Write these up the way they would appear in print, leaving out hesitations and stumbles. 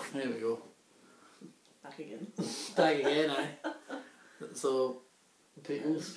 There we go. Back again. Back again, aye. So, prequels.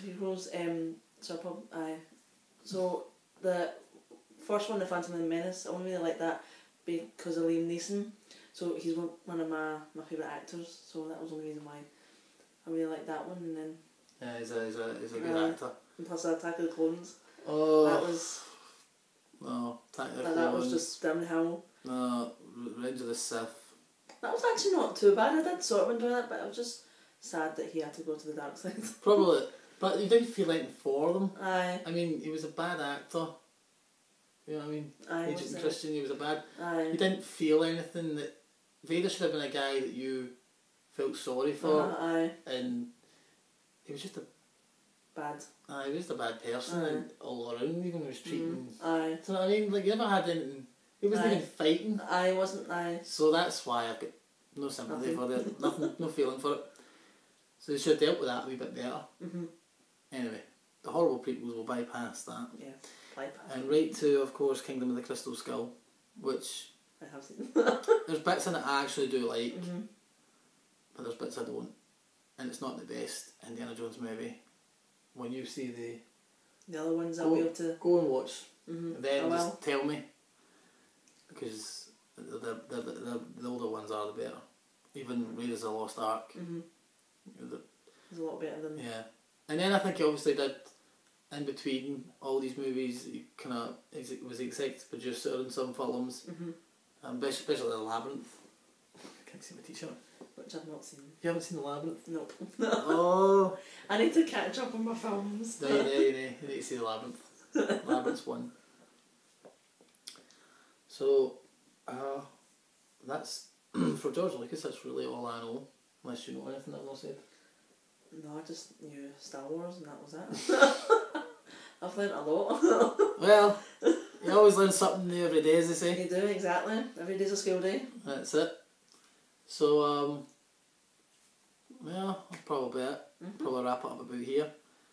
So the first one, The Phantom Menace, I only really like that because of Liam Neeson. So he's one of my favourite actors. So that was the only reason why I really liked that one. And then Yeah, he's a good actor. And plus Attack of the Clones. Oh. That was. No, Attack of the Clones. That was just downhill. No, Revenge of the Sith. That was actually not too bad. I did sort of enjoy that, but I was just sad that he had to go to the dark side. Probably, but you didn't feel anything for them. Aye. I mean, he was a bad actor. You know what I mean? Aye. Agent Christian, he was a bad. Aye. You didn't feel anything that Vader should have been a guy that you felt sorry for. Aye. And he was just a bad. Aye, he was just a bad person and all around. Even he was treating. Aye. Do you know what I mean? Like, you never had anything. He wasn't even fighting. Aye, wasn't. Aye. So that's why I've got no sympathy for it. Nothing, no feeling for it. So they should have dealt with that a wee bit better. Anyway, the horrible prequels will bypass that. Yeah, bypass. And right to, of course, Kingdom of the Crystal Skull, which I have seen. there's bits in it I actually do like, but there's bits I don't. And it's not the best Indiana Jones movie. When you see the other ones, I'll be able to go and watch. Then I just tell me, because the older ones are the better. Even Raiders of the Lost Ark. It's a lot better than. Yeah, and then I think he obviously did in between all these movies. He kind of was the executive producer in some films, especially The Labyrinth. I can't see my t-shirt. Which I've not seen. You haven't seen The Labyrinth? Nope. Oh. I need to catch up on my films. No, you need to see The Labyrinth. Labyrinth's one. So, that's for George Lucas. That's really all I know. Unless you know anything that I've not said. No, I just knew Star Wars and that was it. I've learnt a lot. Well, you always learn something new every day, as they say. You do, exactly. Every day's a school day. That's it. So, yeah, that's probably it. Probably wrap it up about here.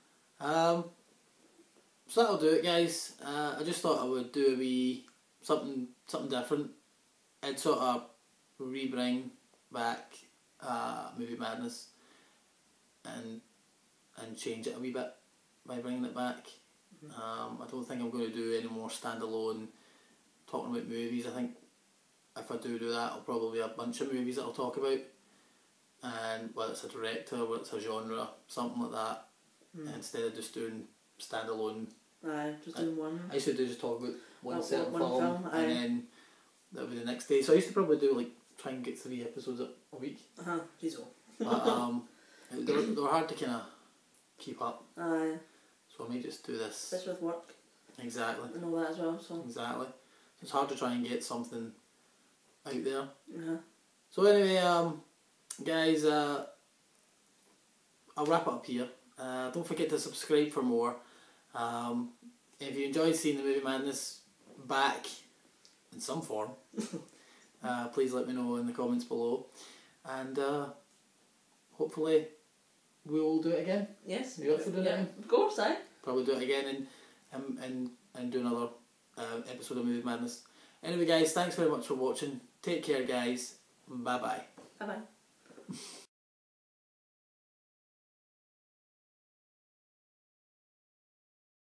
So that'll do it, guys. I just thought I would do a wee something different. I'd sort of re-bring back Movie Madness and change it a wee bit by bringing it back. I don't think I'm going to do any more standalone talking about movies. I think if I do that, it'll probably be a bunch of movies that I'll talk about, and whether it's a director, whether it's a genre, something like that, instead of just doing standalone. Aye, just doing one. I used to just talk about one certain one film and then that would be the next day. So I used to probably do try and get 3 episodes a week. Jeez. But they were hard to kind of keep up. Aye. So I may just do this. Especially with work. Exactly. And all that as well. So. Exactly. It's hard to try and get something out there. So anyway, guys, I'll wrap it up here. Don't forget to subscribe for more. If you enjoyed seeing the Movie Madness back in some form, please let me know in the comments below, and hopefully we will do it again. Yes. You up for doing it again? Of course, aye. Probably do it again and do another episode of Movie Madness. Anyway, guys, thanks very much for watching. Take care, guys. Bye bye. Bye bye.